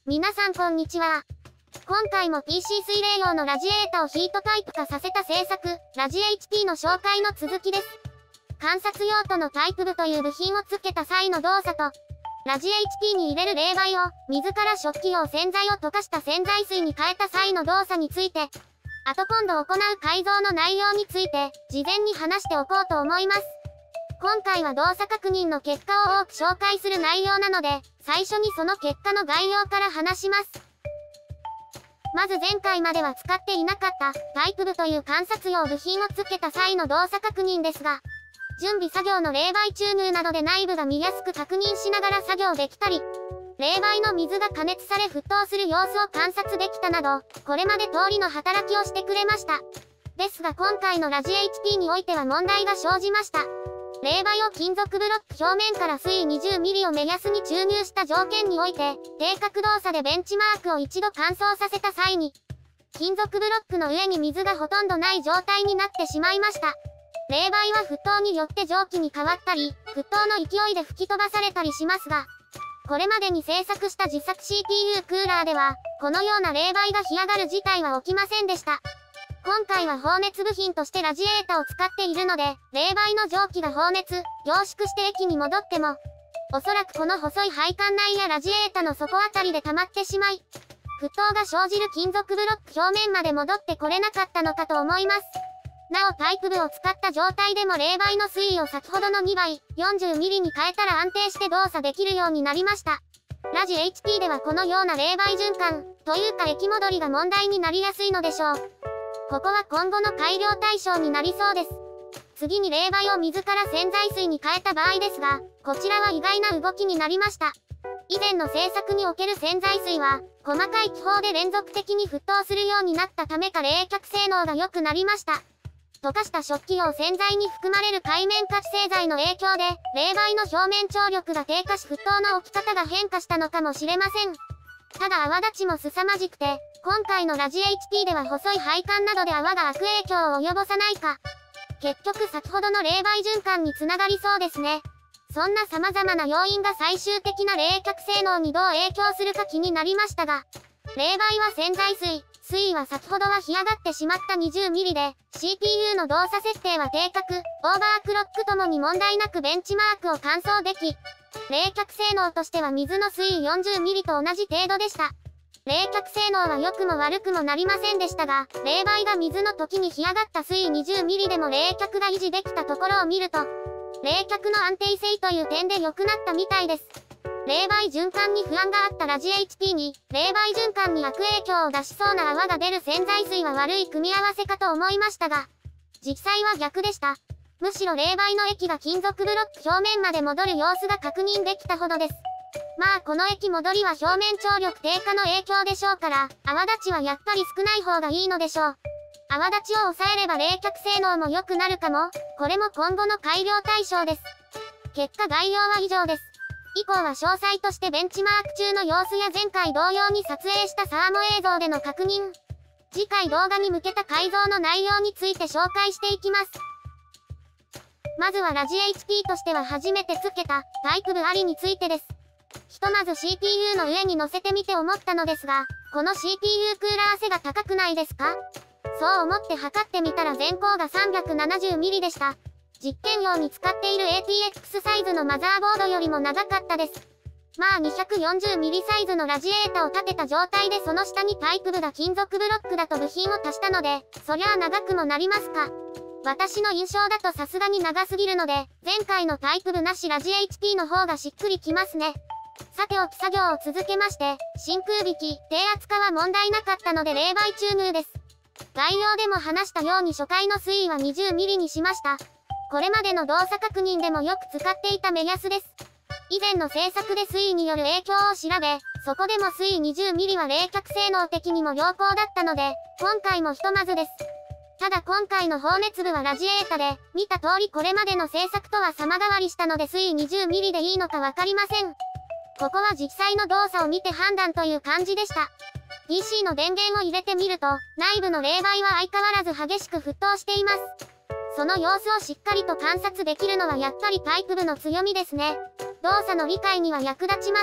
皆さんこんにちは。今回も PC 水冷用のラジエータをヒートタイプ化させた製作、ラジ HP の紹介の続きです。観察用途のタイプ部という部品を付けた際の動作と、ラジ HP に入れる冷媒を、水から食器用洗剤を溶かした洗剤水に変えた際の動作について、あと今度行う改造の内容について、事前に話しておこうと思います。今回は動作確認の結果を多く紹介する内容なので、最初にその結果の概要から話します。まず前回までは使っていなかったタイプ部という観察用部品を付けた際の動作確認ですが、準備作業の冷媒注入などで内部が見やすく確認しながら作業できたり、冷媒の水が加熱され沸騰する様子を観察できたなど、これまで通りの働きをしてくれました。ですが今回のラジ HP においては問題が生じました。冷媒を金属ブロック表面から水位 20mm を目安に注入した条件において、定格動作でベンチマークを一度乾燥させた際に、金属ブロックの上に水がほとんどない状態になってしまいました。冷媒は沸騰によって蒸気に変わったり、沸騰の勢いで吹き飛ばされたりしますが、これまでに製作した自作 CPU クーラーでは、このような冷媒が干上がる事態は起きませんでした。今回は放熱部品としてラジエータを使っているので、冷媒の蒸気が放熱、凝縮して液に戻っても、おそらくこの細い配管内やラジエータの底あたりで溜まってしまい、沸騰が生じる金属ブロック表面まで戻ってこれなかったのかと思います。なおタイプ部を使った状態でも冷媒の水位を先ほどの2倍、40mm に変えたら安定して動作できるようになりました。ラジ HP ではこのような冷媒循環、というか液戻りが問題になりやすいのでしょう。ここは今後の改良対象になりそうです。次に冷媒を水から洗剤水に変えた場合ですが、こちらは意外な動きになりました。以前の製作における洗剤水は、細かい気泡で連続的に沸騰するようになったためか冷却性能が良くなりました。溶かした食器用洗剤に含まれる界面活性剤の影響で、冷媒の表面張力が低下し沸騰の起き方が変化したのかもしれません。ただ泡立ちも凄まじくて、今回のラジ HP では細い配管などで泡が悪影響を及ぼさないか。結局先ほどの冷媒循環につながりそうですね。そんな様々な要因が最終的な冷却性能にどう影響するか気になりましたが、冷媒は洗剤水、水位は先ほどは干上がってしまった 20mm で、CPU の動作設定は定格、オーバークロックともに問題なくベンチマークを完走でき、冷却性能としては水の水位 40mm と同じ程度でした。冷却性能は良くも悪くもなりませんでしたが、冷媒が水の時に干上がった水位 20mm でも冷却が維持できたところを見ると、冷却の安定性という点で良くなったみたいです。冷媒循環に不安があったラジ HP に、冷媒循環に悪影響を出しそうな泡が出る洗剤水は悪い組み合わせかと思いましたが、実際は逆でした。むしろ冷媒の液が金属ブロック表面まで戻る様子が確認できたほどです。まあこの液戻りは表面張力低下の影響でしょうから、泡立ちはやっぱり少ない方がいいのでしょう。泡立ちを抑えれば冷却性能も良くなるかも、これも今後の改良対象です。結果概要は以上です。以降は詳細としてベンチマーク中の様子や前回同様に撮影したサーモ映像での確認。次回動画に向けた改造の内容について紹介していきます。まずはラジ HP としては初めて付けたタイプ部ありについてです。ひとまず CPU の上に乗せてみて思ったのですが、この CPU クーラー背が高くないですか？そう思って測ってみたら全高が 370mm でした。実験用に使っている ATX サイズのマザーボードよりも長かったです。まあ 240mm サイズのラジエータを立てた状態でその下にタイプ部が金属ブロックだと部品を足したので、そりゃあ長くもなりますか。私の印象だとさすがに長すぎるので、前回のタイプ部なしラジ HP の方がしっくりきますね。さておき作業を続けまして、真空引き、低圧化は問題なかったので冷媒注入です。概要でも話したように初回の水位は 20mm にしました。これまでの動作確認でもよく使っていた目安です。以前の制作で水位による影響を調べ、そこでも水位 20mm は冷却性能的にも良好だったので、今回もひとまずです。ただ今回の放熱部はラジエータで、見た通りこれまでの制作とは様変わりしたので水位 20mm でいいのかわかりません。ここは実際の動作を見て判断という感じでした。PC の電源を入れてみると、内部の冷媒は相変わらず激しく沸騰しています。その様子をしっかりと観察できるのはやっぱりタイプ部の強みですね。動作の理解には役立ちます。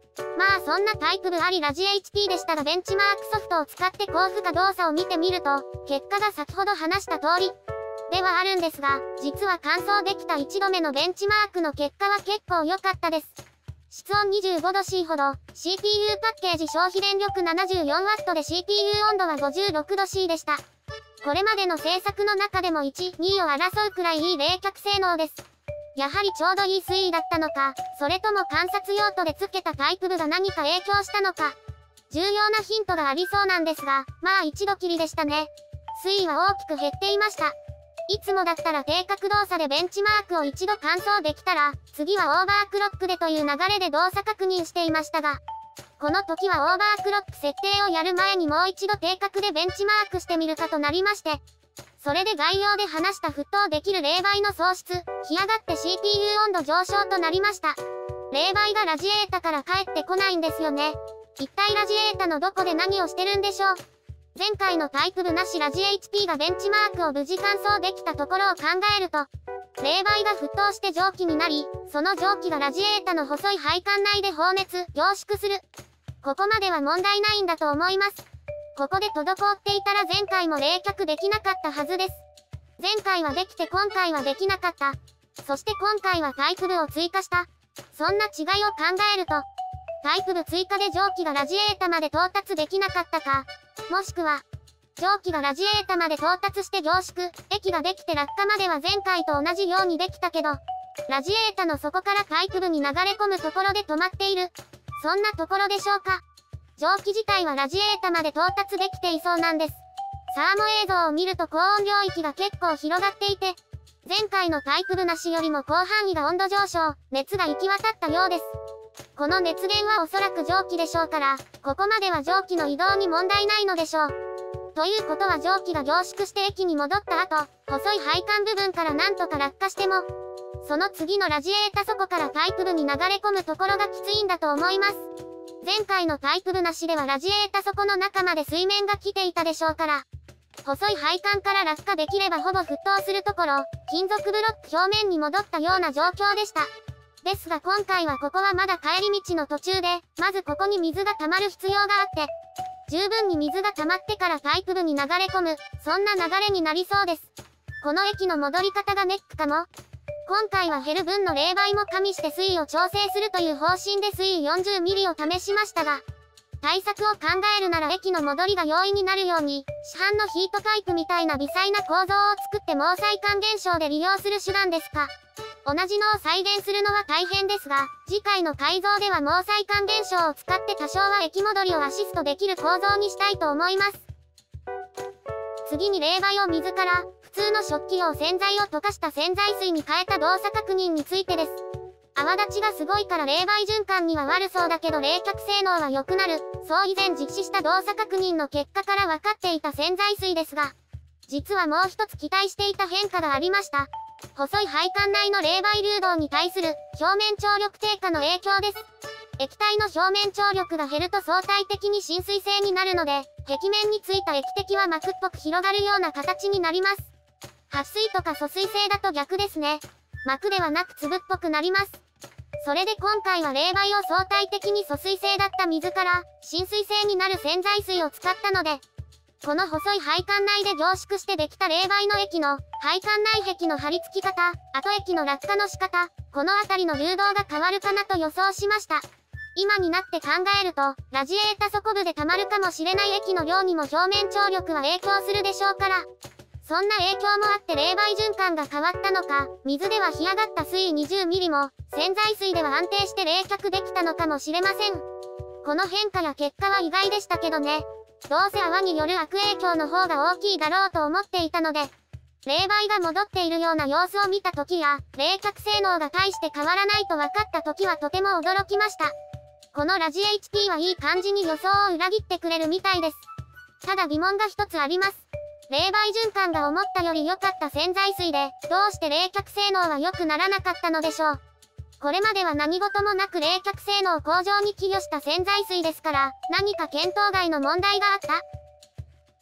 まあそんなタイプ部ありラジ HP でしたらベンチマークソフトを使って高負荷動作を見てみると、結果が先ほど話した通りではあるんですが、実は完走できた1度目のベンチマークの結果は結構良かったです。室温 25°C ほど、CPU パッケージ消費電力 74W で CPU 温度は 56°C でした。これまでの製作の中でも1、2位を争うくらいいい冷却性能です。やはりちょうどいい水位だったのか、それとも観察用途で付けたタイプ部が何か影響したのか、重要なヒントがありそうなんですが、まあ一度きりでしたね。水位は大きく減っていました。いつもだったら低角動作でベンチマークを一度完走できたら、次はオーバークロックでという流れで動作確認していましたが、この時はオーバークロック設定をやる前にもう一度低角でベンチマークしてみるかとなりまして、それで概要で話した沸騰できる冷媒の喪失、干上がって CPU 温度上昇となりました。冷媒がラジエータから帰ってこないんですよね。一体ラジエータのどこで何をしてるんでしょう。前回のタイプ部なしラジ HP がベンチマークを無事完走できたところを考えると、冷媒が沸騰して蒸気になり、その蒸気がラジエータの細い配管内で放熱、凝縮する。ここまでは問題ないんだと思います。ここで滞っていたら前回も冷却できなかったはずです。前回はできて今回はできなかった。そして今回はタイプ部を追加した。そんな違いを考えると、タイプ部追加で蒸気がラジエータまで到達できなかったか、もしくは、蒸気がラジエータまで到達して凝縮、液ができて落下までは前回と同じようにできたけど、ラジエータの底からタイプ部に流れ込むところで止まっている。そんなところでしょうか。蒸気自体はラジエータまで到達できていそうなんです。サーモ映像を見ると高温領域が結構広がっていて、前回のタイプ部なしよりも広範囲が温度上昇、熱が行き渡ったようです。この熱源はおそらく蒸気でしょうから、ここまでは蒸気の移動に問題ないのでしょう。ということは蒸気が凝縮して液に戻った後、細い配管部分からなんとか落下しても、その次のラジエータ底からタイプ部に流れ込むところがきついんだと思います。前回のタイプ部なしではラジエータ底の中まで水面が来ていたでしょうから、細い配管から落下できればほぼ沸騰するところ、金属ブロック表面に戻ったような状況でした。ですが今回はここはまだ帰り道の途中で、まずここに水が溜まる必要があって、十分に水が溜まってからタイプ部に流れ込む、そんな流れになりそうです。この液の戻り方がネックかも。今回は減る分の冷媒も加味して水位を調整するという方針で水位 40ml を試しましたが、対策を考えるなら液の戻りが容易になるように、市販のヒートパイプみたいな微細な構造を作って毛細管現象で利用する手段ですか。同じのを再現するのは大変ですが、次回の改造では毛細管現象を使って多少は液戻りをアシストできる構造にしたいと思います。次に冷媒を水から、普通の食器用洗剤を溶かした洗剤水に変えた動作確認についてです。泡立ちがすごいから冷媒循環には悪そうだけど冷却性能は良くなる。そう以前実施した動作確認の結果から分かっていた洗剤水ですが、実はもう一つ期待していた変化がありました。細い配管内の冷媒流動に対する表面張力低下の影響です。液体の表面張力が減ると相対的に浸水性になるので、壁面についた液滴は膜っぽく広がるような形になります。撥水とか疎水性だと逆ですね。膜ではなく粒っぽくなります。それで今回は冷媒を相対的に疎水性だった水から浸水性になる洗剤水を使ったので、この細い配管内で凝縮してできた冷媒の液の配管内壁の張り付き方、後液の落下の仕方、このあたりの流動が変わるかなと予想しました。今になって考えると、ラジエータ底部で溜まるかもしれない液の量にも表面張力は影響するでしょうから、そんな影響もあって冷媒循環が変わったのか、水では干上がった水位 20ml も、洗剤水では安定して冷却できたのかもしれません。この変化や結果は意外でしたけどね。どうせ泡による悪影響の方が大きいだろうと思っていたので、冷媒が戻っているような様子を見た時や、冷却性能が大して変わらないと分かった時はとても驚きました。このラジ HP はいい感じに予想を裏切ってくれるみたいです。ただ疑問が一つあります。冷媒循環が思ったより良かった洗剤水で、どうして冷却性能は良くならなかったのでしょう。これまでは何事もなく冷却性能向上に寄与した洗剤水ですから、何か見当外の問題があった？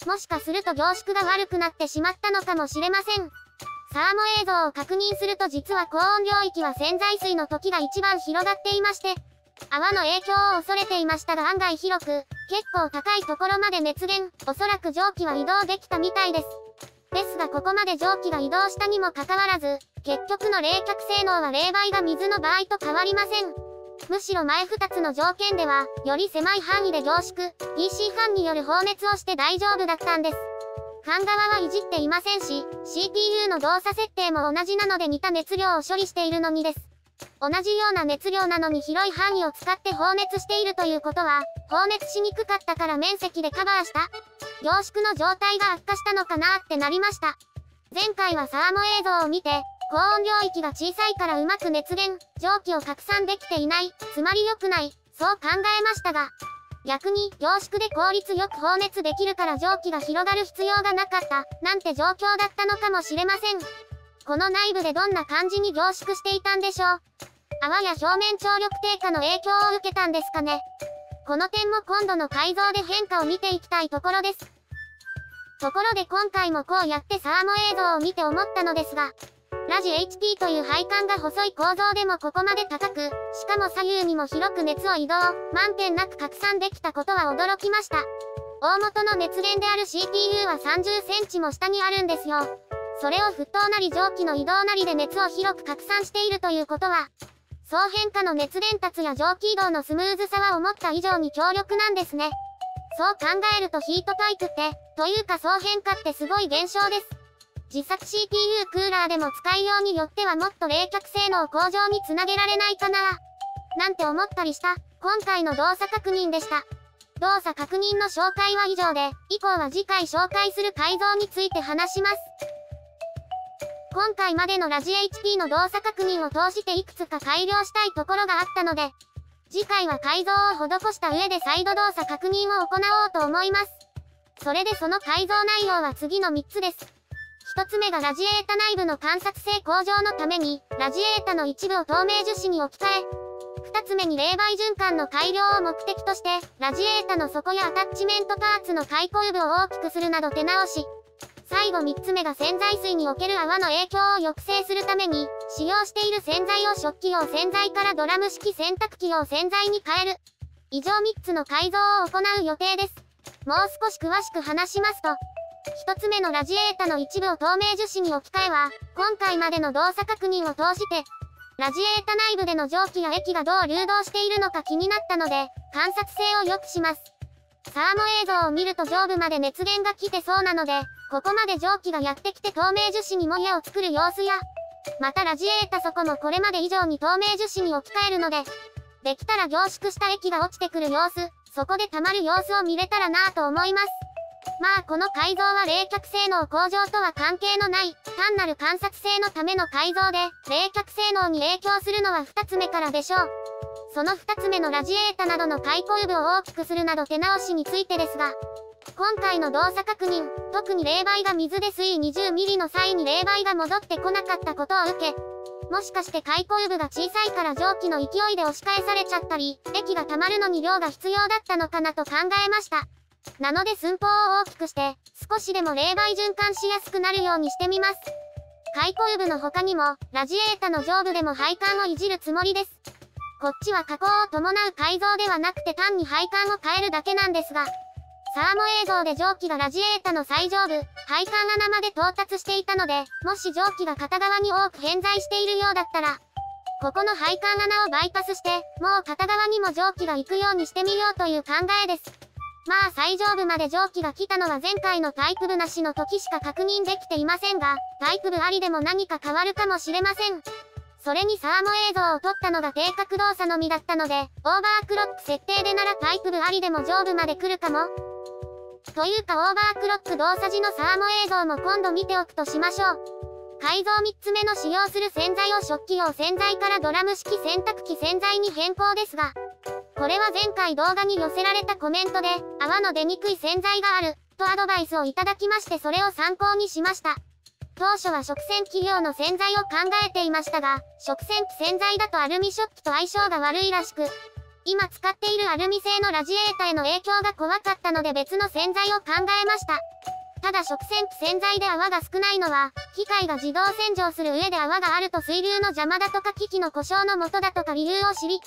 もしかすると凝縮が悪くなってしまったのかもしれません。サーモ映像を確認すると実は高温領域は洗剤水の時が一番広がっていまして、 泡の影響を恐れていましたが案外広く、結構高いところまで熱源、おそらく蒸気は移動できたみたいです。ですがここまで蒸気が移動したにもかかわらず、結局の冷却性能は冷媒が水の場合と変わりません。むしろ前2つの条件では、より狭い範囲で凝縮、PC ファンによる放熱をして大丈夫だったんです。ファン側はいじっていませんし、CPU の動作設定も同じなので似た熱量を処理しているのにです。同じような熱量なのに広い範囲を使って放熱しているということは、放熱しにくかったから面積でカバーした。凝縮の状態が悪化したのかなってなりました。前回はサーモ映像を見て、高温領域が小さいからうまく熱源、蒸気を拡散できていない、つまり良くない、そう考えましたが、逆に凝縮で効率よく放熱できるから蒸気が広がる必要がなかった、なんて状況だったのかもしれません。この内部でどんな感じに凝縮していたんでしょう。泡や表面張力低下の影響を受けたんですかね。この点も今度の改造で変化を見ていきたいところです。ところで今回もこうやってサーモ映像を見て思ったのですが、ラジ HP という配管が細い構造でもここまで高く、しかも左右にも広く熱を移動、満点なく拡散できたことは驚きました。大元の熱源である CPU は30センチも下にあるんですよ。それを沸騰なり蒸気の移動なりで熱を広く拡散しているということは、総変化の熱伝達や蒸気移動のスムーズさは思った以上に強力なんですね。そう考えるとヒートパイプって、というか総変化ってすごい現象です。自作 CPU クーラーでも使いようによってはもっと冷却性能向上につなげられないかななんて思ったりした、今回の動作確認でした。動作確認の紹介は以上で、以降は次回紹介する改造について話します。今回までのラジ HP の動作確認を通していくつか改良したいところがあったので、次回は改造を施した上で再度動作確認を行おうと思います。それでその改造内容は次の3つです。1つ目がラジエータ内部の観察性向上のために、ラジエータの一部を透明樹脂に置き換え。2つ目に冷媒循環の改良を目的として、ラジエータの底やアタッチメントパーツの開口部を大きくするなど手直し。最後3つ目が洗剤水における泡の影響を抑制するために、使用している洗剤を食器用洗剤からドラム式洗濯機用洗剤に変える。以上3つの改造を行う予定です。もう少し詳しく話しますと、1つ目のラジエータの一部を透明樹脂に置き換えは、今回までの動作確認を通して、ラジエータ内部での蒸気や液がどう流動しているのか気になったので、観察性を良くします。サーモ映像を見ると上部まで熱源が来てそうなので、ここまで蒸気がやってきて透明樹脂にもやを作る様子や、またラジエータ底もこれまで以上に透明樹脂に置き換えるので、できたら凝縮した液が落ちてくる様子、そこで溜まる様子を見れたらなぁと思います。まあこの改造は冷却性能向上とは関係のない、単なる観察性のための改造で、冷却性能に影響するのは2つ目からでしょう。その2つ目のラジエータなどの開口部を大きくするなど手直しについてですが、今回の動作確認、特に冷媒が水で水位 20mm の際に冷媒が戻ってこなかったことを受け、もしかして開口部が小さいから蒸気の勢いで押し返されちゃったり、液が溜まるのに量が必要だったのかなと考えました。なので寸法を大きくして、少しでも冷媒循環しやすくなるようにしてみます。開口部の他にも、ラジエータの上部でも配管をいじるつもりです。こっちは加工を伴う改造ではなくて単に配管を変えるだけなんですが、サーモ映像で蒸気がラジエータの最上部、配管穴まで到達していたので、もし蒸気が片側に多く偏在しているようだったら、ここの配管穴をバイパスして、もう片側にも蒸気が行くようにしてみようという考えです。まあ最上部まで蒸気が来たのは前回のタイプ部なしの時しか確認できていませんが、タイプ部ありでも何か変わるかもしれません。それにサーモ映像を撮ったのが低角動作のみだったので、オーバークロック設定でならタイプ部ありでも上部まで来るかも。というかオーバークロック動作時のサーモ映像も今度見ておくとしましょう。改造3つ目の使用する洗剤を食器用洗剤からドラム式洗濯機洗剤に変更ですが、これは前回動画に寄せられたコメントで、泡の出にくい洗剤がある、とアドバイスをいただきましてそれを参考にしました。当初は食洗機用の洗剤を考えていましたが、食洗機洗剤だとアルミ食器と相性が悪いらしく、今使っているアルミ製のラジエータへの影響が怖かったので別の洗剤を考えました。ただ食洗機洗剤で泡が少ないのは、機械が自動洗浄する上で泡があると水流の邪魔だとか機器の故障の元だとか理由を知り、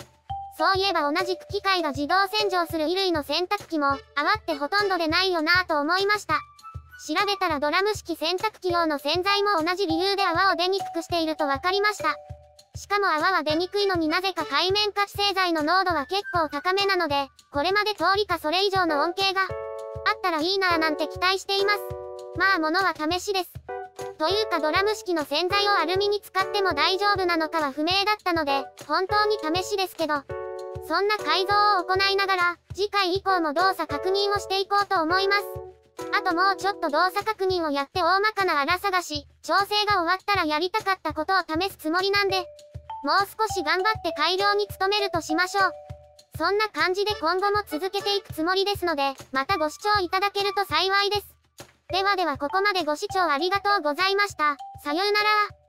そういえば同じく機械が自動洗浄する衣類の洗濯機も、泡ってほとんど出ないよなぁと思いました。調べたらドラム式洗濯機用の洗剤も同じ理由で泡を出にくくしていると分かりました。しかも泡は出にくいのになぜか界面活性剤の濃度は結構高めなので、これまで通りかそれ以上の恩恵があったらいいなぁなんて期待しています。まあ物は試しです。というかドラム式の洗剤をアルミに使っても大丈夫なのかは不明だったので、本当に試しですけど、そんな改造を行いながら、次回以降も動作確認をしていこうと思います。あともうちょっと動作確認をやって大まかな荒探し、調整が終わったらやりたかったことを試すつもりなんで、もう少し頑張って改良に努めるとしましょう。そんな感じで今後も続けていくつもりですので、またご視聴いただけると幸いです。ではここまでご視聴ありがとうございました。さようなら。